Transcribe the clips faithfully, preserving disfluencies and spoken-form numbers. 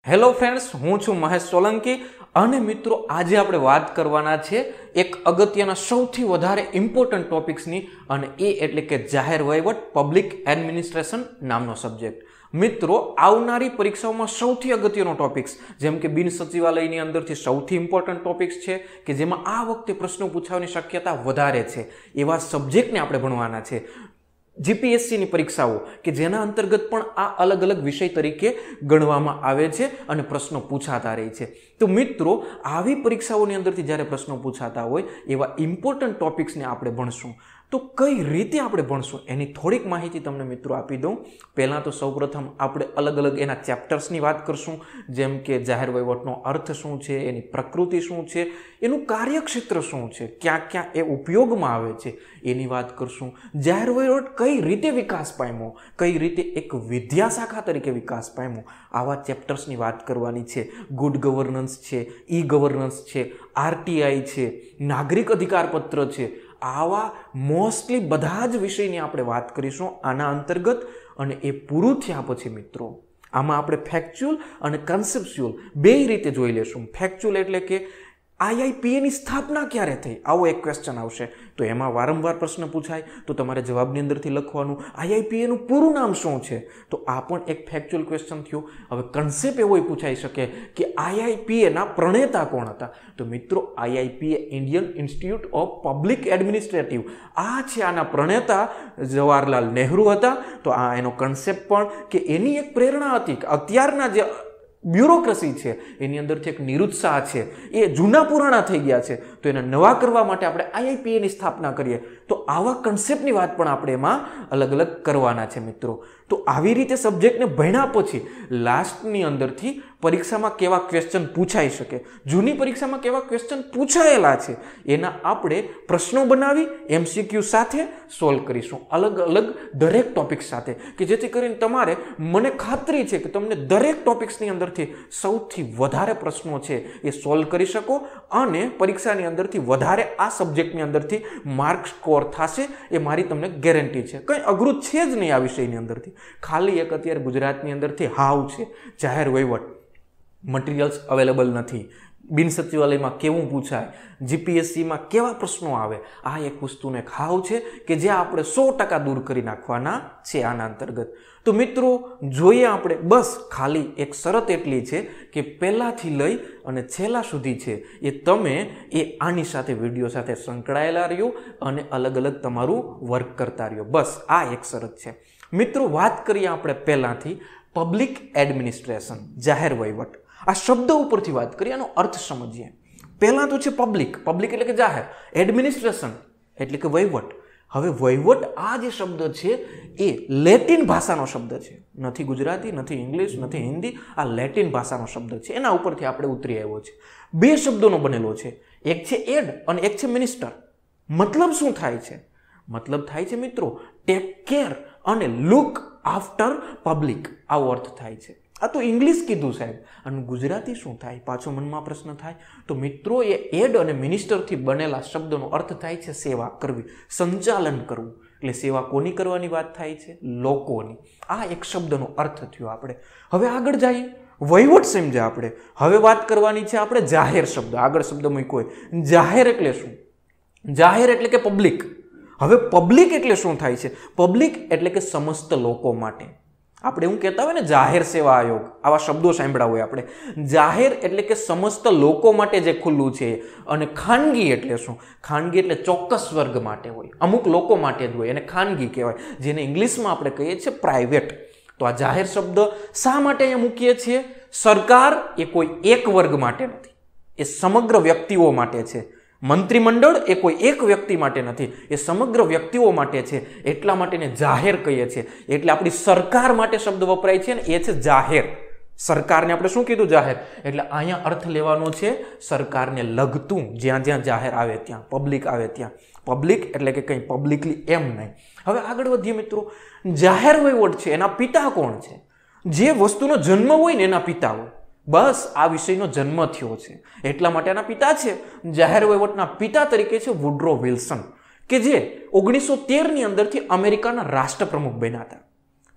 Hello friends, હું છું મહેશ સોલંકી અને મિત્રો આજે આપણે વાત કરવાના છે એક અગત્યના સૌથી વધારે ઇમ્પોર્ટન્ટ ટોપિક્સની અને એ એટલે કે જાહેર વહીવટ પબ્લિક એડમિનિસ્ટ્રેશન નામનો સબ્જેક્ટ. મિત્રો, આવનારી પરીક્ષાઓમાં સૌથી અગત્યનો ટોપિક્સ જેમ કે બિન સચિવાલયની અંદરથી સૌથી ઇમ્પોર્ટન્ટ ટોપિક્સ છે કે જેમાં આ વખતે પ્રશ્નો પૂછવાની શક્યતા વધારે છે એવા સબ્જેક્ટને આપણે ભણવાના છે. જીપીએસસીની પરીક્ષાઓ કે જેના અંતર્ગત પણ આ અલગ અલગ વિષય તરીકે ગણવામાં આવે છે અને પ્રશ્નો પૂછાતા રહે છે. તો મિત્રો, આવી પરીક્ષાઓની અંદરથી જ્યારે પ્રશ્નો પૂછાતા હોય એવા ઇમ્પોર્ટન્ટ ટોપિક્સને આપણે ભણશું. તો કઈ રીતે આપણે ભણશું એની થોડીક માહિતી તમને મિત્રો આપી દઉં. પહેલાં તો સૌપ્રથમ આપણે અલગ અલગ એના ચેપ્ટર્સની વાત કરશું, જેમ કે જાહેર વહીવટનો અર્થ શું છે, એની પ્રકૃતિ શું છે, એનું કાર્યક્ષેત્ર શું છે, ક્યાં ક્યાં એ ઉપયોગમાં આવે છે એની વાત કરશું. જાહેર વહીવટ કઈ રીતે વિકાસ પામ્યો, કઈ રીતે એક વિદ્યાશાખા તરીકે વિકાસ પામ્યો, આવા ચેપ્ટર્સની વાત કરવાની છે. ગુડ ગવર્નન્સ છે, ઈ ગવર્નન્સ છે, આરટીઆઈ છે, નાગરિક અધિકાર પત્ર છે, આવા મોસ્ટલી બધા જ વિષયની આપણે વાત કરીશું આના અંતર્ગત. અને એ પૂરું થયા પછી મિત્રો આમાં આપણે ફેક્ચ્યુઅલ અને કન્સેપ્ચ્યુઅલ બે રીતે જોઈ લેશું. ફેક્ચ્યુઅલ એટલે કે આઈઆઈપીએની સ્થાપના ક્યારે થઈ, આવો એક ક્વેશ્ચન આવશે તો એમાં વારંવાર પ્રશ્ન પૂછાય તો તમારે જવાબની અંદરથી લખવાનું આઈઆઈપીએનું પૂરું નામ શું છે, તો આ પણ એક ફેક્ચ્યુઅલ ક્વેશ્ચન થયું. હવે કન્સેપ્ટ એવો પૂછાઈ શકે કે આઈઆઈપીએના પ્રણેતા કોણ હતા, તો મિત્રો IIPA Indian Institute of Public Administrative આ છે, આના પ્રણેતા જવાહરલાલ નહેરુ હતા. તો આ એનો કન્સેપ્ટ પણ કે એની એક પ્રેરણા હતી કે અત્યારના જે બ્યુરોક્રેસી છે એની અંદરથી એક નિરુત્સાહ છે, એ જૂના પુરાણા થઈ ગયા છે, તો એને નવા કરવા માટે આપણે આઈઆઈપીએની સ્થાપના કરીએ. તો આવા કન્સેપ્ટની વાત પણ આપણે એમાં અલગ અલગ કરવાના છે મિત્રો. તો આવી રીતે સબ્જેક્ટને ભણ્યા પછી લાસ્ટની અંદરથી પરીક્ષામાં કેવા ક્વેશ્ચન પૂછાઈ શકે, જૂની પરીક્ષામાં કેવા ક્વેશ્ચન પૂછાયેલા છે એના આપણે પ્રશ્નો બનાવી એમસીક્યુ સાથે સોલ્વ કરીશું, અલગ અલગ દરેક ટોપિક્સ સાથે, કે જેથી કરીને તમારે, મને ખાતરી છે કે તમને દરેક ટોપિક્સની અંદરથી સૌથી વધારે પ્રશ્નો છે એ સોલ્વ કરી શકો અને પરીક્ષાની અંદરથી વધારે આ સબ્જેક્ટની અંદરથી માર્ક સ્કોર થશે એ મારી તમને ગેરંટી છે. કંઈ અઘરું છે જ નહીં આ વિષયની અંદરથી. ખાલી એક અત્યારે ગુજરાતની અંદરથી હાવ છે જાહેર વહીવટ, મટીરિયલ્સ અવેલેબલ નથી, બિન સચિવાલયમાં કેવું પૂછાય, જીપીએસસીમાં કેવા પ્રશ્નો આવે, આ એક વસ્તુનો એક હાવ છે કે જે આપણે સો ટકા દૂર કરી નાખવાના છે આના અંતર્ગત. તો મિત્રો જોઈએ આપણે, બસ ખાલી એક શરત એટલી છે કે પહેલાંથી લઈ અને છેલ્લા સુધી છે એ તમે એ આની સાથે વિડીયો સાથે સંકળાયેલા રહ્યો અને અલગ અલગ તમારું વર્ક કરતા રહ્યો, બસ આ એક શરત છે. મિત્રો વાત કરીએ આપણે પહેલાંથી પબ્લિક એડમિનિસ્ટ્રેશન, જાહેર વહીવટ. આ શબ્દ ઉપરથી વાત કરીએ, આનો અર્થ સમજીએ. પહેલાં તો છે પબ્લિક, પબ્લિક એટલે કે જાહેર, એડમિનિસ્ટ્રેશન એટલે કે વહીવટ. હવે વહીવટ આ જે શબ્દ છે એ લેટિન ભાષાનો શબ્દ છે, નથી ગુજરાતી, નથી ઇંગ્લિશ, નથી હિન્દી, આ લેટિન ભાષાનો શબ્દ છે. એના ઉપરથી આપણે ઉતરી આવ્યો છે. બે શબ્દોનો બનેલો છે, એક છે એડ અને એક છે મિનિસ્ટર. મતલબ શું થાય છે? મતલબ થાય છે મિત્રો ટેક કેર અને લુક આફ્ટર પબ્લિક, આવો અર્થ થાય છે. આ તો ઇંગ્લિશ કીધું સાહેબ, અને ગુજરાતી શું થાય, પાછો મનમાં પ્રશ્ન થાય. તો મિત્રો એ એડ અને મિનિસ્ટરથી બનેલા શબ્દનો અર્થ થાય છે સેવા કરવી, સંચાલન કરવું. એટલે સેવા કોની કરવાની વાત થાય છે? લોકોની. આ એક શબ્દનો અર્થ થયો. આપણે હવે આગળ જઈએ, વહીવટ સમજ્યા આપણે. હવે વાત કરવાની છે આપણે જાહેર શબ્દ, આગળ શબ્દ મૂક્યો હોય. જાહેર એટલે શું? જાહેર એટલે કે પબ્લિક. હવે પબ્લિક એટલે શું થાય છે? પબ્લિક એટલે કે સમસ્ત લોકો માટે. આપણે એવું કહેતા હોય ને જાહેર સેવા આયોગ, આવા શબ્દો સાંભળ્યા હોય આપણે. જાહેર એટલે કે સમસ્ત લોકો માટે જે ખુલ્લું છે. અને ખાનગી એટલે શું? ખાનગી એટલે ચોક્કસ વર્ગ માટે હોય, અમુક લોકો માટે જ હોય, એને ખાનગી કહેવાય, જેને ઇંગ્લિશમાં આપણે કહીએ છીએ પ્રાઇવેટ. તો આ જાહેર શબ્દ શા માટે અહીંયા મૂકીએ છીએ? સરકાર એ કોઈ એક વર્ગ માટે નથી, એ સમગ્ર વ્યક્તિઓ માટે છે. મંત્રીમંડળ એ કોઈ એક વ્યક્તિ માટે નથી, એ સમગ્ર વ્યક્તિઓ માટે છે. એટલા માટે એને જાહેર કહીએ છીએ. એટલે આપણી સરકાર માટે શબ્દ વપરાય છે ને એ છે જાહેર. સરકારને આપણે શું કીધું? જાહેર. એટલે અહીંયા અર્થ લેવાનો છે સરકારને લગતું, જ્યાં જ્યાં જાહેર આવે ત્યાં, પબ્લિક આવે ત્યાં. પબ્લિક એટલે કે કંઈ પબ્લિકલી એમ નહીં. હવે આગળ વધીએ મિત્રો. જાહેર વહીવટ છે એના પિતા કોણ છે? જે વસ્તુનો જન્મ હોય ને એના પિતા હોય. બસ આ વિષયનો જન્મ થયો છે એટલા માટે આના પિતા છે. જાહેર વહીવટના પિતા તરીકે છે વુડરો વિલ્સન, કે જે ઓગણીસો તેર ની અંદરથી અમેરિકાના રાષ્ટ્રપ્રમુખ બન્યા હતા.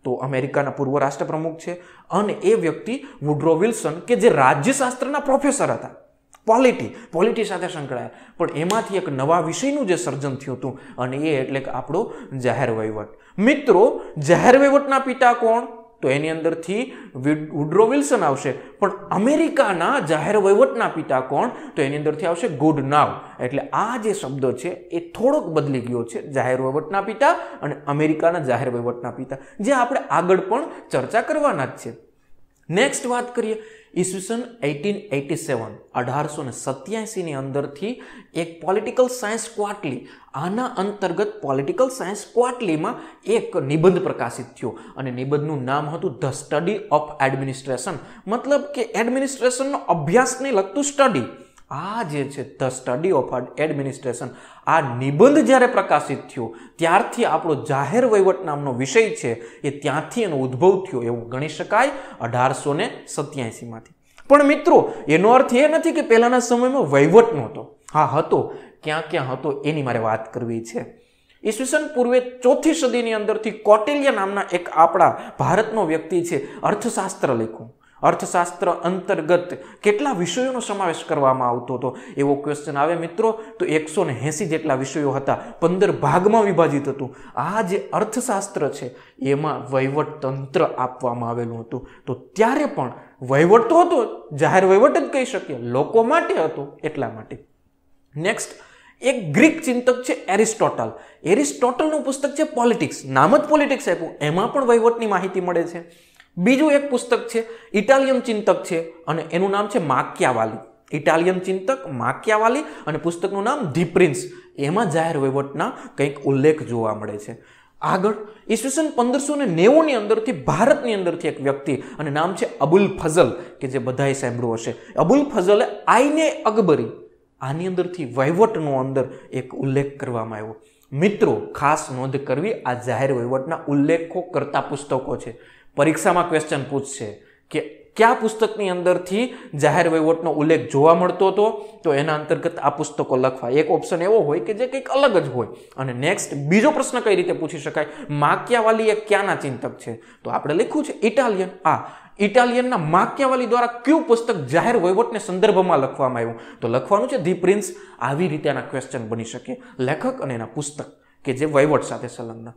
તો અમેરિકાના પૂર્વ રાષ્ટ્રપ્રમુખ છે અને એ વ્યક્તિ વુડરો વિલ્સન કે જે રાજ્યશાસ્ત્રના પ્રોફેસર હતા, પોલિટી પોલિટી સાથે સંકળાયા, પણ એમાંથી એક નવા વિષયનું જે સર્જન થયું હતું અને એ એટલે કે આપણો જાહેર વહીવટ. મિત્રો જાહેર વહીવટના પિતા કોણ? તો એની અંદરથી વુડરો વિલ્સન આવશે, પણ અમેરિકાના જાહેર વહીવટના પિતા કોણ? તો એની અંદરથી આવશે ગુડનાવ. એટલે આ જે શબ્દ છે એ થોડોક બદલી ગયો છે, જાહેર વહીવટના પિતા અને અમેરિકાના જાહેર વહીવટના પિતા, જે આપણે આગળ પણ ચર્ચા કરવાના જ છે. નેક્સ્ટ વાત કરીએ, ઈસવીસન એટીન એટી સેવન અઢારસો ને સત્યાસી ની અંદરથી એક પોલિટિકલ સાયન્સ ક્વાર્ટલી, આના અંતર્ગત પોલિટિકલ સાયન્સ ક્વાર્ટલીમાં એક નિબંધ પ્રકાશિત થયો અને નિબંધનું નામ હતું ધ સ્ટડી ઓફ એડમિનિસ્ટ્રેશન, મતલબ કે એડમિનિસ્ટ્રેશનનો અભ્યાસને લગતું સ્ટડી. આ જે છે ધ સ્ટડી ઓફ એડમિનિસ્ટ્રેશન, આ નિબંધ જ્યારે પ્રકાશિત થયો ત્યારથી આપણો જાહેર વહીવટ નામનો વિષય છે એ ત્યાંથી એનો ઉદ્ભવ થયો એવું ગણી શકાય, અઢારસો ને સત્યાસી માંથી. પણ મિત્રો એનો અર્થ એ નથી કે પહેલાના સમયમાં વહીવટ નહોતો. હા હતો, ક્યાં ક્યાં હતો એની મારે વાત કરવી છે. ઈસવીસન પૂર્વે ચોથી સદીની અંદરથી કૌટિલ્ય નામના એક આપણા ભારતનો વ્યક્તિ છે, અર્થશાસ્ત્ર લખ્યું. અર્થશાસ્ત્ર અંતર્ગત કેટલા વિષયોનો સમાવેશ કરવામાં આવતો હતો એવો ક્વેશ્ચન આવે મિત્રો, તો એકસો ને એસી જેટલા વિષયો હતા, પંદર ભાગમાં વિભાજિત હતું. આ જે અર્થશાસ્ત્ર છે એમાં વહીવટ તંત્ર આપવામાં આવેલું હતું. તો ત્યારે પણ વહીવટ તો હતો, જાહેર વહીવટ જ કહી શકીએ, લોકો માટે હતો એટલા માટે. નેક્સ્ટ એક ગ્રીક ચિંતક છે એરિસ્ટોટલ. એરિસ્ટોટલનું પુસ્તક છે પોલિટિક્સ, નામ જ પોલિટિક્સ આપ્યું, એમાં પણ વહીવટની માહિતી મળે છે. બીજું એક પુસ્તક છે, ઇટાલિયન ચિંતક છે અને એનું નામ છે માકિયાવાલી. ઇટાલિયન ચિંતક માકિયાવાલી અને પુસ્તકનું નામ ધી પ્રિન્સ. એમાં જાહેર વહીવટના કંઈક ઉલ્લેખ જોવા મળે છે. આગળ ઈસવીસન પંદરસો ને નેવું ની અંદરથી ભારતની અંદરથી એક વ્યક્તિ અને નામ છે અબુલ ફઝલ, કે જે બધાએ સાંભળ્યું હશે. અબુલ ફઝલે આઈને અકબરી, આની અંદરથી વહીવટનો અંદર એક ઉલ્લેખ કરવામાં આવ્યો. મિત્રો ખાસ નોંધ કરવી, આ જાહેર વહીવટના ઉલ્લેખો કરતા પુસ્તકો છે. પરીક્ષામાં ક્વેશ્ચન પૂછશે કે કયા પુસ્તકની અંદરથી જાહેર વહીવટનો ઉલ્લેખ જોવા મળતો હતો, તો એના અંતર્ગત આ પુસ્તકો લખવા. એક ઓપ્શન એવો હોય કે જે કંઈક અલગ જ હોય. અને નેક્સ્ટ બીજો પ્રશ્ન કઈ રીતે પૂછી શકાય, માકિયાવાલી એ ક્યાંના ચિંતક છે? તો આપણે લખ્યું છે ઇટાલિયન. આ ઇટાલિયનના માકિયાવાલી દ્વારા કયું પુસ્તક જાહેર વહીવટને સંદર્ભમાં લખવામાં આવ્યું? તો લખવાનું છે ધી પ્રિન્સ. આવી રીતે આના ક્વેશ્ચન બની શકે, લેખક અને એના પુસ્તક કે જે વહીવટ સાથે સંલગ્ન.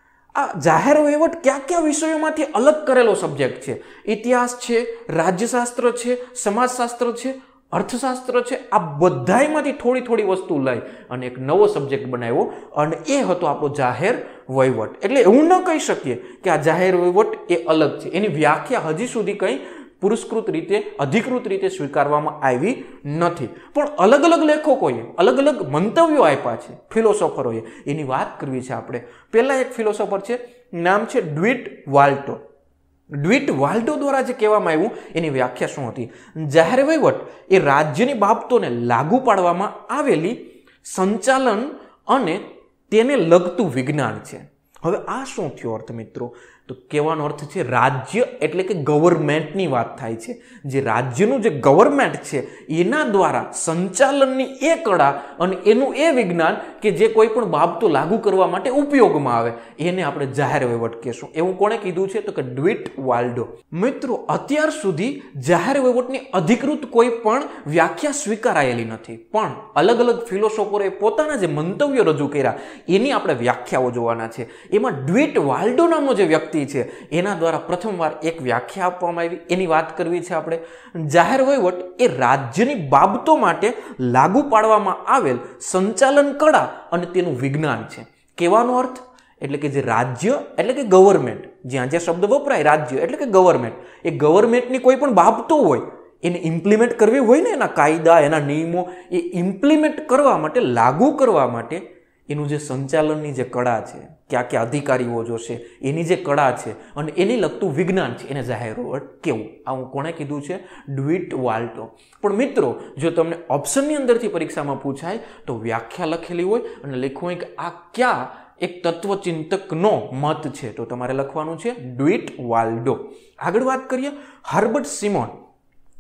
આ જાહેર વહીવટ કયા કયા વિષયોમાંથી અલગ કરેલો સબ્જેક્ટ છે? ઇતિહાસ છે, રાજ્યશાસ્ત્ર છે, સમાજશાસ્ત્ર છે, અર્થશાસ્ત્ર છે. આ બધાયમાંથી થોડી થોડી વસ્તુ લઈ અને એક નવો સબ્જેક્ટ બનાવ્યો અને એ હતો આપણો જાહેર વહીવટ. એટલે એવું ન કહી શકીએ કે આ જાહેર વહીવટ એ અલગ છે, એની વ્યાખ્યા હજી સુધી કંઈ પુરસ્કૃત રીતે, અધિકૃત રીતે સ્વીકારવામાં આવી નથી. પણ અલગ અલગ લેખકોએ અલગ અલગ મંતવ્યો આપ્યા છે, ફિલોસોફરોએ. એની વાત કરવી છે આપણે. પહેલા એક ફિલોસોફર છે, નામ છે ડ્વિટ વાલ્ટો. ડ્વિટ વાલ્ટો દ્વારા જે કહેવામાં આવ્યું એની વ્યાખ્યા શું હતી? જાહેર વહીવટ એ રાજ્યની બાબતોને લાગુ પાડવામાં આવેલી સંચાલન અને તેને લગતું વિજ્ઞાન છે. હવે આ શું થયો અર્થ મિત્રો? તો કહેવાનો અર્થ છે રાજ્ય એટલે કે ગવર્મેન્ટની વાત થાય છે. જે રાજ્યનું જે ગવર્મેન્ટ છે એના દ્વારા સંચાલનની એ કળા અને એનું એ વિજ્ઞાન કે જે કોઈ પણ બાબતો લાગુ કરવા માટે ઉપયોગમાં આવે, એને આપણે જાહેર વહીવટ કહેશું. એવું કોણે કીધું છે? તો કે ડ્વિટ વાલ્ડો. મિત્રો અત્યાર સુધી જાહેર વહીવટની અધિકૃત કોઈ પણ વ્યાખ્યા સ્વીકારાયેલી નથી, પણ અલગ અલગ ફિલોસોફરોએ પોતાના જે મંતવ્યો રજૂ કર્યા એની આપણે વ્યાખ્યાઓ જોવાના છે. એમાં ડ્વિટ વાલ્ડો નામનો જે વ્યક્તિ છે એના દ્વારા પ્રથમવાર એક વ્યાખ્યા આપવામાં આવી, એની વાત કરવી છે આપણે. જાહેર વહીવટ એ રાજ્યની બાબતો માટે લાગુ પાડવામાં આવેલ સંચાલન કળા અને તેનું વિજ્ઞાન છે. કહેવાનો અર્થ એટલે કે જે રાજ્ય એટલે કે ગવર્મેન્ટ, જ્યાં જે શબ્દ વપરાય રાજ્ય એટલે કે ગવર્મેન્ટ, એ ગવર્મેન્ટની કોઈ પણ બાબતો હોય એને ઇમ્પ્લિમેન્ટ કરવી હોય ને, એના કાયદા, એના નિયમો એ ઇમ્પ્લિમેન્ટ કરવા માટે, લાગુ કરવા માટે એનું જે સંચાલનની જે કળા છે, ક્યાં ક્યાં અધિકારીઓ જોશે એની જે કળા છે અને એને લગતું વિજ્ઞાન છે, એને જાહેર વહીવટ કેવું. આવું કોણે કીધું છે? ડ્વિટ વાલ્ટો. પણ મિત્રો જો તમને ઓપ્શનની અંદરથી પરીક્ષામાં પૂછાય તો વ્યાખ્યા લખેલી હોય અને લખવું હોય કે આ ક્યાં એક તત્વચિંતકનો મત છે, તો તમારે લખવાનું છે ડ્વિટ વાલ્ડો. આગળ વાત કરીએ, હર્બર્ટ સિમોન.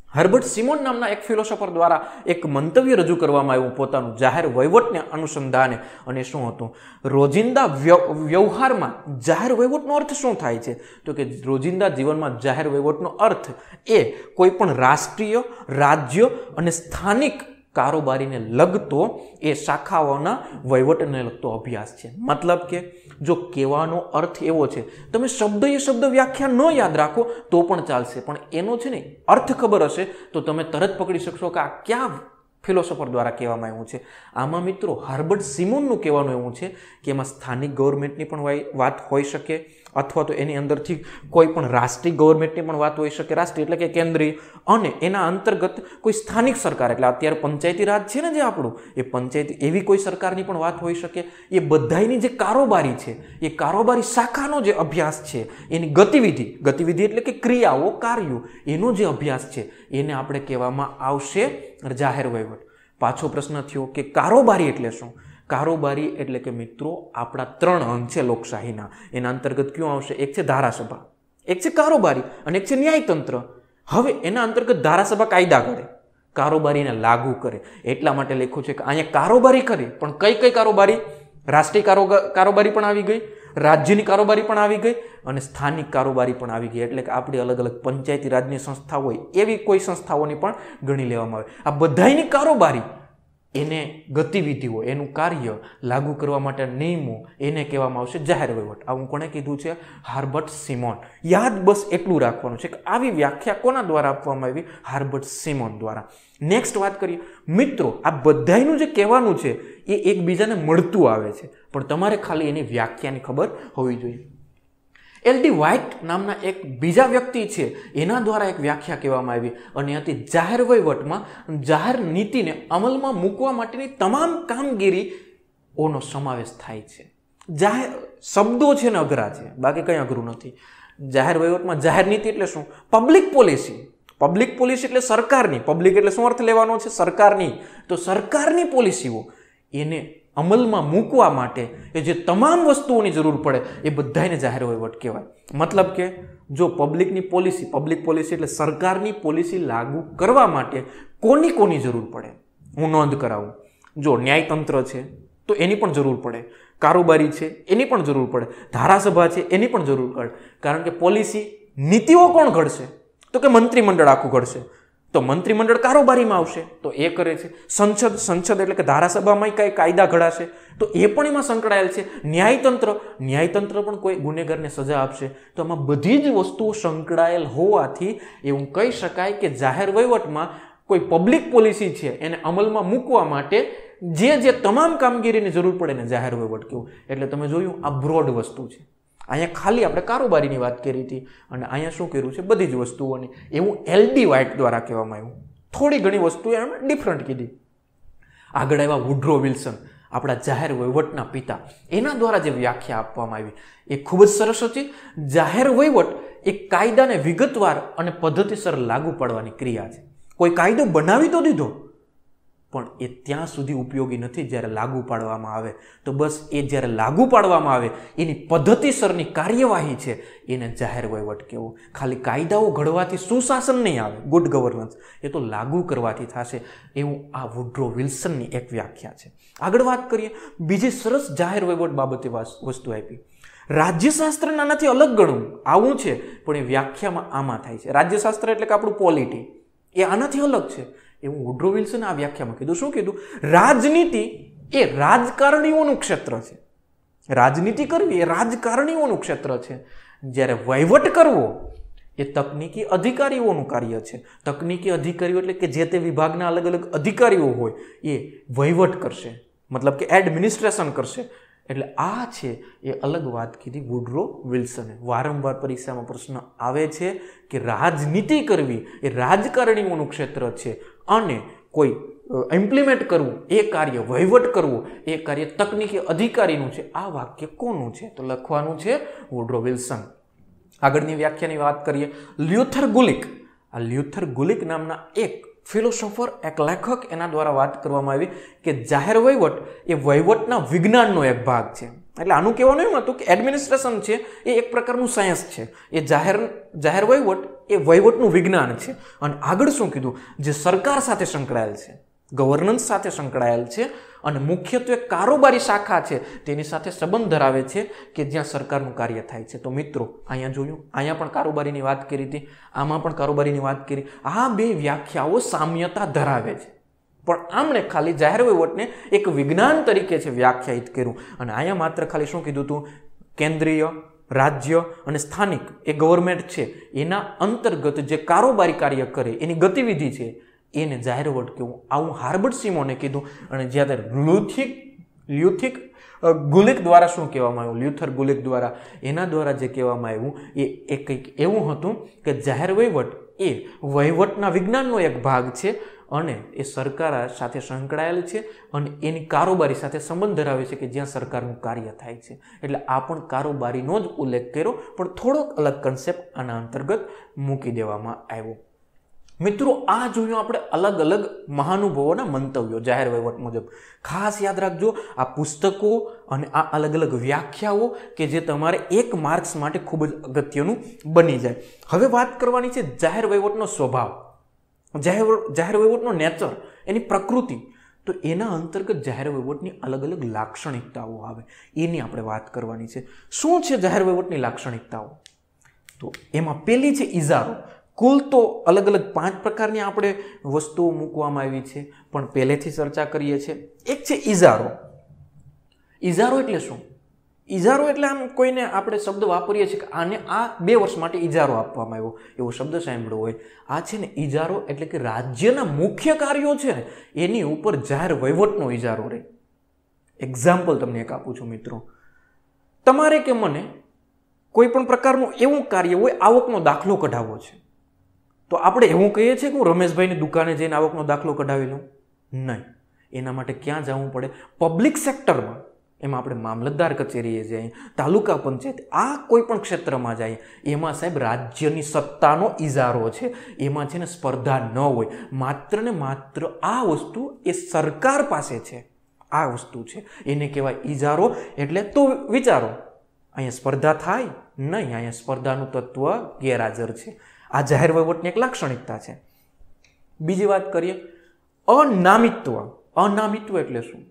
હર્બર્ટ સિમોન નામના એક ફિલોસોફર દ્વારા એક મંતવ્ય રજૂ કરવામાં આવ્યું પોતાનું જાહેર વહીવટને અનુસંધાને, અને શું હતું? રોજિંદા વ્યવહારમાં જાહેર વહીવટનો અર્થ શું થાય છે? તો કે રોજિંદા જીવનમાં જાહેર વહીવટનો અર્થ એ કોઈ પણ રાષ્ટ્રીય, રાજ્ય અને સ્થાનિક કારોબારીને લગતો એ શાખાઓના વહીવટને લગતો અભ્યાસ છે. મતલબ કે જો કહેવાનો અર્થ એવો છે, તમે શબ્દ એ શબ્દ વ્યાખ્યા ન યાદ રાખો તો પણ ચાલશે, પણ એનો છે ને અર્થ ખબર હશે તો તમે તરત પકડી શકશો કે આ ક્યાં ફિલોસોફર દ્વારા કહેવામાં આવ્યું છે. આમાં મિત્રો હર્બર્ટ સિમોનનું કહેવાનું એવું છે કે એમાં સ્થાનિક ગવર્મેન્ટની પણ વાત હોઈ શકે, અથવા તો એની અંદરથી કોઈ પણ રાષ્ટ્રીય ગવર્મેન્ટની પણ વાત હોઈ શકે. રાષ્ટ્રીય એટલે કે કેન્દ્રીય, અને એના અંતર્ગત કોઈ સ્થાનિક સરકાર, એટલે અત્યારે પંચાયતી રાજ છે ને જે આપણું, એ પંચાયતી એવી કોઈ સરકારની પણ વાત હોઈ શકે. એ બધાની જે કારોબારી છે, એ કારોબારી શાખાનો જે અભ્યાસ છે, એની ગતિવિધિ, ગતિવિધિ એટલે કે ક્રિયાઓ, કાર્યો, એનો જે અભ્યાસ છે એને આપણે કહેવામાં આવશે જાહેર વહીવટ. પાછો પ્રશ્ન થયો કે કારોબારી એટલે શું? કારોબારી એટલે કે મિત્રો આપણા ત્રણ અંગ છે લોકશાહીના, એના અંતર્ગત ક્યું આવશે? એક છે ધારાસભા, એક છે કારોબારી અને એક છે ન્યાયતંત્ર. હવે એના અંતર્ગત ધારાસભા કાયદા કરે, કારોબારીને લાગુ કરે. એટલા માટે લખ્યું છે કે અહીંયા કારોબારી કરી, પણ કઈ કઈ કારોબારી? રાષ્ટ્રીય કારોબારી પણ આવી ગઈ, રાજ્યની કારોબારી પણ આવી ગઈ, અને સ્થાનિક કારોબારી પણ આવી ગઈ. એટલે કે આપણી અલગ અલગ પંચાયતી રાજની સંસ્થા હોય એવી કોઈ સંસ્થાઓની પણ ગણી લેવામાં આવે. આ બધાની કારોબારી, એને ગતિવિધિઓ, એનું કાર્ય લાગુ કરવા માટે નિયમો, એને કહેવામાં આવશે જાહેર વહીવટ. આવું કોણે કીધું છે? Herbert Simon. યાદ બસ એટલું રાખવાનું છે કે આવી વ્યાખ્યા કોના દ્વારા આપવામાં આવી? હર્બર્ટ સિમોન દ્વારા. નેક્સ્ટ વાત કરીએ મિત્રો, આ બધાનું જે કહેવાનું છે એ એકબીજાને મળતું આવે છે, પણ તમારે ખાલી એની વ્યાખ્યાની ખબર હોવી જોઈએ. એલ ડી વ્હાઇટ નામના એક બીજા વ્યક્તિ છે, એના દ્વારા એક વ્યાખ્યા કહેવામાં આવી, અને હતી જાહેર વહીવટમાં જાહેર નીતિને અમલમાં મૂકવા માટેની તમામ કામગીરીઓનો સમાવેશ થાય છે. જાહેર શબ્દો છે ને અઘરા છે, બાકી કંઈ અઘરું નથી. જાહેર વહીવટમાં જાહેર નીતિ એટલે શું? Public policy. પબ્લિક પોલિસી એટલે સરકારની. પબ્લિક એટલે શું અર્થ લેવાનો છે? સરકારની. તો સરકારની પોલિસીઓ એને અમલમાં મૂકવા માટે એ જે તમામ વસ્તુઓની જરૂર પડે એ બધાને જાહેર વહીવટ કહેવાય. મતલબ કે જો પબ્લિકની પોલિસી, પબ્લિક પોલિસી એટલે સરકારની પોલિસી લાગુ કરવા માટે કોની કોની જરૂર પડે, હું નોંધ કરાવું. જો ન્યાયતંત્ર છે તો એની પણ જરૂર પડે, કારોબારી છે એની પણ જરૂર પડે, ધારાસભા છે એની પણ જરૂર પડે. કારણ કે પોલિસી, નીતિઓ કોણ ઘડશે? તો કે મંત્રીમંડળ આખું ઘડશે. તો મંત્રીમંડળ કારોબારીમાં આવશે તો એ કરે છે. સંસદ, સંસદ એટલે કે ધારાસભામાં કઈ કાયદા ઘડાશે તો એ પણ એમાં સંકળાયેલ છે. ન્યાયતંત્ર, ન્યાયતંત્ર પણ કોઈ ગુનેગારને સજા આપશે. તો આમાં બધી જ વસ્તુઓ સંકળાયેલ હોવાથી એવું કહી શકાય કે જાહેર વહીવટમાં કોઈ પબ્લિક પોલિસી છે એને અમલમાં મૂકવા માટે જે જે તમામ કામગીરીની જરૂર પડે ને જાહેર વહીવટ કહેવું. એટલે તમે જોયું આ બ્રોડ વસ્તુ છે. અહીંયા ખાલી આપણે કારોબારીની વાત કરી હતી, અને અહીંયા શું કર્યું છે? બધી જ વસ્તુઓની. એવું એલ ડી વ્હાઇટ દ્વારા કહેવામાં આવ્યું. થોડી ઘણી વસ્તુઓ એમ ડિફરન્ટ કીધી. આગળ આવ્યા વુડ્રો વિલ્સન, આપણા જાહેર વહીવટના પિતા. એના દ્વારા જે વ્યાખ્યા આપવામાં આવી એ ખૂબ જ સરસ હતી. જાહેર વહીવટ એ કાયદાને વિગતવાર અને પદ્ધતિસર લાગુ પાડવાની ક્રિયા છે. કોઈ કાયદો બનાવી તો દીધો, પણ એ ત્યાં સુધી ઉપયોગી નથી જ્યારે લાગુ પાડવામાં આવે. તો બસ એ જ્યારે લાગુ પાડવામાં આવે એની પદ્ધતિસરની કાર્યવાહી છે એને જાહેર વહીવટ કહેવું. ખાલી કાયદાઓ ઘડવાથી સુશાસન નહીં આવે, ગુડ ગવર્નન્સ, એ તો લાગુ કરવાથી થશે. એવું આ વુડ્રો વિલ્સનની એક વ્યાખ્યા છે. આગળ વાત કરીએ, બીજી સરસ જાહેર વહીવટ બાબતે વસ્તુ આપી. રાજ્યશાસ્ત્રના આનાથી અલગ ગણવું આવું છે, પણ એ વ્યાખ્યામાં આમાં થાય છે. રાજ્યશાસ્ત્ર એટલે કે આપણું પોલિટી, એ આનાથી અલગ છે. એવું વુડ્રો વિલ્સને આ વ્યાખ્યામાં કીધું. શું કીધું? રાજનીતિ એ રાજકારણીઓનું ક્ષેત્ર છે. રાજનીતિ કરવી એ રાજકારણીઓનું ક્ષેત્ર છે. જ્યારે વહીવટ કરવો એ તકનીકી અધિકારીઓનું કાર્ય છે. તકનીકી અધિકારીઓ એટલે કે જે તે વિભાગના અલગ અલગ અધિકારીઓ હોય એ વહીવટ કરશે, મતલબ કે એડમિનિસ્ટ્રેશન કરશે. એટલે આ છે એ અલગ વાત કીધી વુડ્રો વિલ્સને. વારંવાર પરીક્ષામાં પ્રશ્ન આવે છે કે રાજનીતિ કરવી એ રાજકારણીઓનું ક્ષેત્ર છે, અને કોઈ ઇમ્પ્લિમેન્ટ કરવું એ કાર્ય, વહીવટ કરવું એ કાર્ય તકનીકી અધિકારીનું છે. આ વાક્ય કોનું છે? તો લખવાનું છે વુડ્રો વિલ્સન. આગળની વ્યાખ્યાની વાત કરીએ, લ્યુથર ગુલિક. આ લ્યુથર ગુલિક નામના એક ફિલોસોફર, એક લેખક, એના દ્વારા વાત કરવામાં આવી કે જાહેર વહીવટ એ વહીવટના વિજ્ઞાનનો એક ભાગ છે. એટલે આનું કહેવાનું એમ હતું કે એડમિનિસ્ટ્રેશન છે એ એક પ્રકારનું સાયન્સ છે. એ જાહેર જાહેર વહીવટ એ વહીવટનું વિજ્ઞાન છે. અને આગળ શું કીધું, જે સરકાર સાથે સંકળાયેલ છે, ગવર્નન્સ સાથે સંકળાયેલ છે અને મુખ્યત્વે કારોબારી શાખા છે તેની સાથે સંબંધ ધરાવે છે કે જ્યાં સરકારનું કાર્ય થાય છે. તો મિત્રો અહીંયા જોયું, અહીંયા પણ કારોબારીની વાત કરી હતી, આમાં પણ કારોબારીની વાત કરી. આ બે વ્યાખ્યાઓ સામ્યતા ધરાવે છે, પણ આમણે ખાલી જાહેર વહીવટને એક વિજ્ઞાન તરીકે છે વ્યાખ્યાયિત કર્યું. અને અહીંયા માત્ર ખાલી શું કીધું હતું, કેન્દ્રીય, રાજ્ય અને સ્થાનિક એ ગવર્મેન્ટ છે એના અંતર્ગત જે કારોબારી કાર્ય કરે એની ગતિવિધિ છે એને જાહેર વહીવટ કહેવું. આવું હાર્બર્ટ સિમોને કીધું. અને જ્યારે લ્યુથિક લ્યુથિક ગુલિક દ્વારા શું કહેવામાં આવ્યું, લ્યુથર ગુલિક દ્વારા, એના દ્વારા જે કહેવામાં આવ્યું એ એ કંઈક એવું હતું કે જાહેર વહીવટ એ વહીવટના વિજ્ઞાનનો એક ભાગ છે અને એ સરકાર સાથે સંકળાયેલ છે અને એની કારોબારી સાથે સંબંધ ધરાવે છે કે જ્યાં સરકારનું કાર્ય થાય છે. એટલે આ પણ કારોબારીનો જ ઉલ્લેખ કર્યો, પણ થોડોક અલગ કન્સેપ્ટ આના અંતર્ગત મૂકી દેવામાં આવ્યો. મિત્રો આ જોયું આપણે અલગ અલગ મહાનુભાવોના મંતવ્યો જાહેર વહીવટ મુજબ. ખાસ યાદ રાખજો, આ પુસ્તકો અને આ અલગ અલગ વ્યાખ્યાઓ કે જે તમારે એક માર્ક્સ માટે ખૂબ જ અગત્યનું બની જાય. હવે વાત કરવાની છે જાહેર વહીવટનો સ્વભાવ, જાહેર જાહેર વહીવટનો નેચર, એની પ્રકૃતિ. તો એના અંતર્ગત જાહેર વહીવટની અલગ અલગ લાક્ષણિકતાઓ આવે, એની આપણે વાત કરવાની છે. શું છે જાહેર વહીવટની લાક્ષણિકતાઓ? તો એમાં પહેલી છે ઇજારો. કુલ તો અલગ અલગ પાંચ પ્રકારની આપણે વસ્તુઓ મૂકવામાં આવી છે, પણ પહેલેથી ચર્ચા કરીએ છીએ. એક છે ઇજારો. ઇજારો એટલે શું? ઇજારો એટલે આમ કોઈને આપણે શબ્દ વાપરીએ છીએ કે આને આ બે વર્ષ માટે ઇજારો આપવામાં આવ્યો, એવો શબ્દ સાંભળ્યો હોય. આ છે ને ઇજારો એટલે કે રાજ્યના મુખ્ય કાર્યો છે ને એની ઉપર જાહેર વહીવટનો ઇજારો રહે. એક્ઝામ્પલ તમને એક આપું છું મિત્રો. તમારે કે મને કોઈ પણ પ્રકારનું એવું કાર્ય હોય, આવકનો દાખલો કઢાવવો છે, તો આપણે એવું કહીએ છીએ કે હું રમેશભાઈની દુકાને જઈને આવકનો દાખલો કઢાવી લઉં? નહીં. એના માટે ક્યાં જવું પડે? પબ્લિક સેક્ટરમાં. એમાં આપણે મામલતદાર કચેરીએ જઈએ, તાલુકા પંચાયત, આ કોઈ પણ ક્ષેત્રમાં જઈએ, એમાં સાહેબ રાજ્યની સત્તાનો ઇજારો છે. એમાં છે ને સ્પર્ધા ન હોય, માત્ર ને માત્ર આ વસ્તુ એ સરકાર પાસે છે. આ વસ્તુ છે એને કહેવાય ઇજારો. એટલે તો વિચારો, અહીંયા સ્પર્ધા થાય નહીં, અહીંયા સ્પર્ધાનું તત્વ ગેરહાજર છે. આ જાહેર વહીવટની એક લાક્ષણિકતા છે. બીજી વાત કરીએ, અનામિત્વ. અનામિત્વ એટલે શું?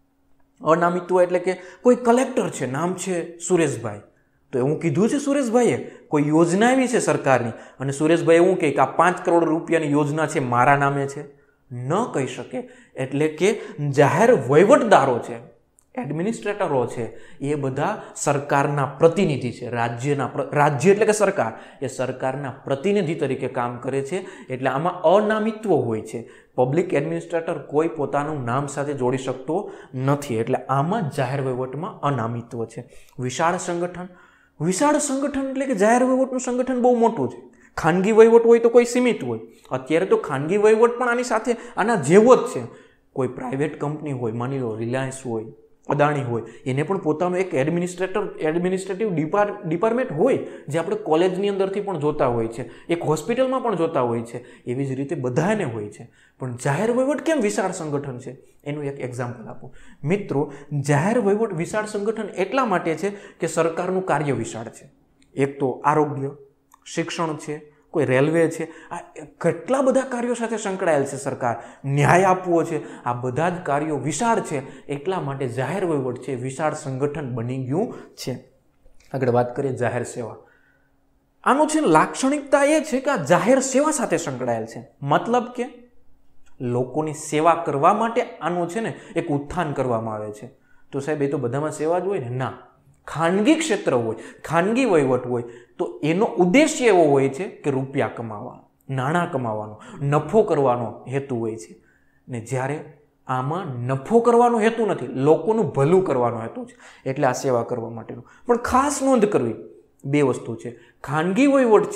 અનામિત્વ એટલે કે કોઈ કલેક્ટર છે, નામ છે સુરેશભાઈ, તો એવું કીધું છે સુરેશભાઈએ કોઈ યોજના આવી છે સરકારની, અને સુરેશભાઈ એવું કહે કે આ પાંચ કરોડ રૂપિયાની યોજના છે મારા નામે છે, ન કહી શકે. એટલે કે જાહેર વહીવટદારો છે, એડમિનિસ્ટ્રેટરો છે, એ બધા સરકારના પ્રતિનિધિ છે. રાજ્યના રાજ્ય એટલે કે સરકાર, એ સરકારના પ્રતિનિધિ તરીકે કામ કરે છે. એટલે આમાં અનામિત્વ હોય છે. પબ્લિક એડમિનિસ્ટ્રેટર કોઈ પોતાનું નામ સાથે જોડી શકતો નથી. એટલે આમાં જાહેર વહીવટમાં અનામિત્વ છે. વિશાળ સંગઠન. વિશાળ સંગઠન એટલે કે જાહેર વહીવટનું સંગઠન બહુ મોટું છે. ખાનગી વહીવટ હોય તો કોઈ સીમિત હોય. અત્યારે તો ખાનગી વહીવટ પણ આની સાથે આના જેવો જ છે. કોઈ પ્રાઇવેટ કંપની હોય, માની લો રિલાયન્સ હોય, અદાણી હોય, એને પણ પોતાનું એક એડમિનિસ્ટ્રેટર એડમિનિસ્ટ્રેટિવ ડિપાર્ટમેન્ટ હોય, જે આપણે કોલેજની અંદરથી પણ જોતા હોય છે, એક હોસ્પિટલમાં પણ જોતા હોય છે. એવી જ રીતે બધાને હોય છે. પણ જાહેર વહીવટ કેમ વિશાળ સંગઠન છે? એનું એક એક્ઝામ્પલ આપું મિત્રો. જાહેર વહીવટ વિશાળ સંગઠન એટલા માટે છે કે સરકારનું કાર્ય વિશાળ છે. એક તો આરોગ્ય, શિક્ષણ છે, કોઈ રેલવે છે, આ કેટલા બધા કાર્યો સાથે સંકળાયેલ છે સરકાર. ન્યાય આપવો છે, આ બધા જ કાર્યો વિશાળ છે. એટલા માટે જાહેર વહીવટ છે વિશાળ સંગઠન બની ગયું છે. આગળ વાત કરીએ જાહેર સેવા. આનું છે લાક્ષણિકતા એ છે કે આ જાહેર સેવા સાથે સંકળાયેલ છે. મતલબ કે લોકોની સેવા કરવા માટે આનું છે ને એક ઉત્થાન કરવામાં આવે છે. તો સાહેબ એ તો બધામાં સેવા જ હોય ને? ના. ખાનગી ક્ષેત્ર હોય, ખાનગી વહીવટ હોય, તો એનો ઉદ્દેશ્ય એવો હોય છે કે રૂપિયા કમાવા, નાણાં કમાવાનો, નફો કરવાનો હેતુ હોય છે. ને જ્યારે આમાં નફો કરવાનો હેતુ નથી, લોકોનું ભલું કરવાનો હેતુ છે. એટલે આ સેવા કરવા માટેનું. પણ ખાસ નોંધ કરવી, બે વસ્તુ છે. ખાનગી વહીવટ છે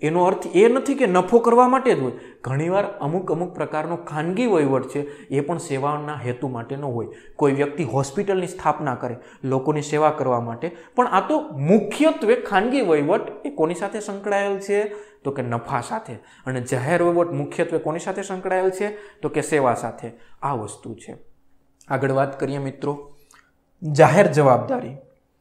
એનો અર્થ એ નથી કે નફો કરવા માટે જ હોય. ઘણીવાર અમુક અમુક પ્રકારનો ખાનગી વહીવટ છે એ પણ સેવાના હેતુ માટે ન હોય. કોઈ વ્યક્તિ હોસ્પિટલની સ્થાપના કરે લોકોની સેવા કરવા માટે, પણ આ તો મુખ્યત્વે ખાનગી વહીવટ એ કોની સાથે સંકળાયેલ છે તો કે નફા સાથે, અને જાહેર વહીવટ મુખ્યત્વે કોની સાથે સંકળાયેલ છે તો કે સેવા સાથે. આ વસ્તુ છે. આગળ વાત કરીએ મિત્રો, જાહેર જવાબદારી.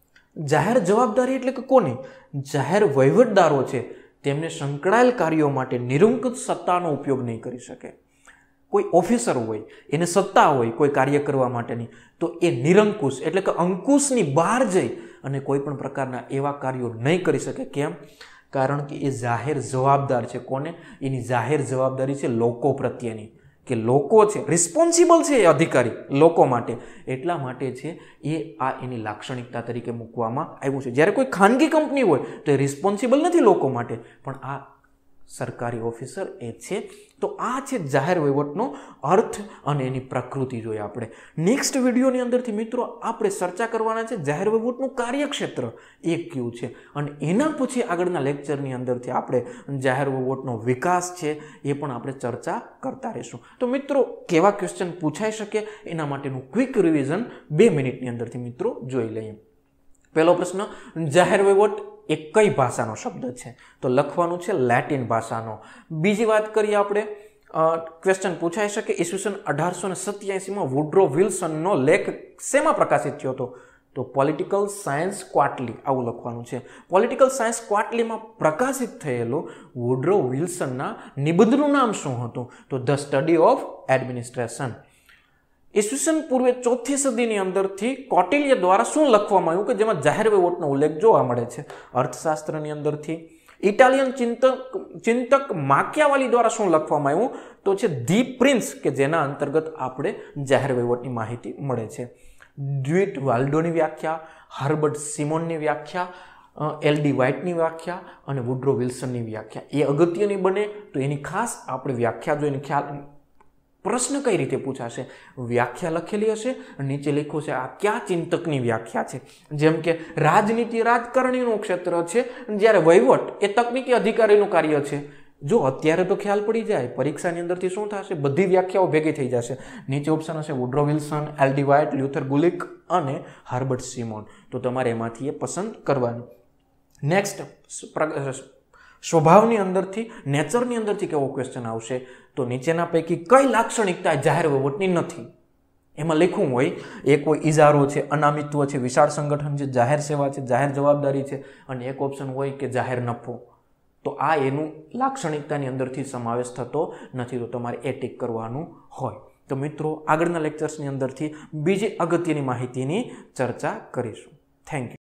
જાહેર જવાબદારી એટલે કે કોની? જાહેર વહીવટદારો છે તેમને સંકળાયેલ કાર્યો માટે નિરંકુશ સત્તાનો ઉપયોગ નહીં કરી શકે. કોઈ ઓફિસર હોય એને સત્તા હોય કોઈ કાર્ય કરવા માટેની, તો એ નિરંકુશ એટલે કે અંકુશની બહાર જઈ અને કોઈ પણ પ્રકારના એવા કાર્યો નહીં કરી શકે. કેમ? કારણ કે એ જાહેર જવાબદાર છે. કોને? એની જાહેર જવાબદારી છે લોકો પ્રત્યેની, કે લોકો છે રિસ્પોન્સિબલ છે એ અધિકારી લોકો માટે, એટલા માટે છે એ આ એની લાક્ષણિકતા તરીકે મૂકવામાં આવ્યું છે. જ્યારે કોઈ ખાનગી કંપની હોય તો એ રિસ્પોન્સિબલ નથી લોકો માટે, પણ આ સરકારી ઓફિસર એ છે. તો આ છે જાહેર વહીવટનો અર્થ અને એની પ્રકૃતિ જોઈએ આપણે. નેક્સ્ટ વિડીયોની અંદરથી મિત્રો આપણે ચર્ચા કરવાના છે જાહેર વહીવટનું કાર્યક્ષેત્ર એ કયું છે, અને એના પછી આગળના લેક્ચરની અંદરથી આપણે જાહેર વહીવટનો વિકાસ છે એ પણ આપણે ચર્ચા કરતા રહીશું. તો મિત્રો કેવા ક્વેશ્ચન પૂછાઈ શકે એના માટેનું ક્વિક રિવિઝન બે મિનિટની અંદરથી મિત્રો જોઈ લઈએ. પહેલો પ્રશ્ન, જાહેર વહીવટ એ કઈ ભાષાનો શબ્દ છે? તો લખવાનું છે લેટિન ભાષાનો. બીજી વાત કરીએ આપણે, ક્વેશ્ચન પૂછાઈ શકે ઈસવીસન અઢારસો ને સત્યાસીમાં વુડ્રો વિલ્સનનો લેખ શેમાં પ્રકાશિત થયો હતો? તો પોલિટિકલ સાયન્સ ક્વાર્ટરલી, આવું લખવાનું છે. પોલિટિકલ સાયન્સ ક્વાર્ટરલીમાં પ્રકાશિત થયેલું વુડ્રો વિલ્સનના નિબંધનું નામ શું હતું? તો ધ સ્ટડી ઓફ એડમિનિસ્ટ્રેશન. ઈસવીસન પૂર્વે ચોથી સદીની અંદરથી કૌટિલ્ય દ્વારા શું લખવામાં આવ્યું કે જેમાં જાહેર વહીવટનો ઉલ્લેખ જોવા મળે છે? અર્થશાસ્ત્રની અંદરથી. ઇટાલિયન ચિંતક ચિંતક માકિયાવાલી દ્વારા શું લખવામાં આવ્યું? તો છે ધી પ્રિન્સ, કે જેના અંતર્ગત આપણે જાહેર વહીવટની માહિતી મળે છે. ડ્યુઇટ વાલ્ડોની વ્યાખ્યા, હર્બર્ટ સિમોનની વ્યાખ્યા, એલ ડી વ્હાઇટની વ્યાખ્યા અને વુડ્રો વિલ્સનની વ્યાખ્યા. એ અગત્યની બને તો એની ખાસ આપણે વ્યાખ્યા જોઈને ખ્યાલ, પ્રશ્ન કઈ રીતે પૂછાશે? વ્યાખ્યા લખેલી હશે, નીચે લખ્યું છે આ કયા ચિંતકની વ્યાખ્યા છે. જેમ કે રાજનીતિ રાજકારણીનું ક્ષેત્ર છે, જ્યારે વહીવટ એ તકનીકી અધિકારીનું કાર્ય છે. જો અત્યારે તો ખ્યાલ પડી જાય, પરીક્ષાની અંદરથી શું થશે? બધી વ્યાખ્યાઓ ભેગી થઈ જશે. નીચે ઓપ્શન હશે Woodrow Wilson, L D White, Luther Gulick અને હર્બર્ટ સિમોન. તો તમારે એમાંથી એ પસંદ કરવાનું. નેક્સ્ટ, સ્વભાવની અંદરથી, નેચરની અંદરથી કેવો ક્વેશ્ચન આવશે? તો નીચેના પૈકી કઈ લાક્ષણિકતા જાહેર વહીવટની નથી? એમાં લખવું હોય એક કોઈ ઇજારો છે, અનામિત્વ છે, વિશાળ સંગઠન છે, જાહેર સેવા છે, જાહેર જવાબદારી છે, અને એક ઓપ્શન હોય કે જાહેર નફો. તો આ એનું લાક્ષણિકતાની અંદરથી સમાવેશ થતો નથી, તો તમારે એ ટીક કરવાનું હોય. તો મિત્રો આગળના લેક્ચર્સની અંદરથી બીજી અગત્યની માહિતીની ચર્ચા કરીશું. Thank you.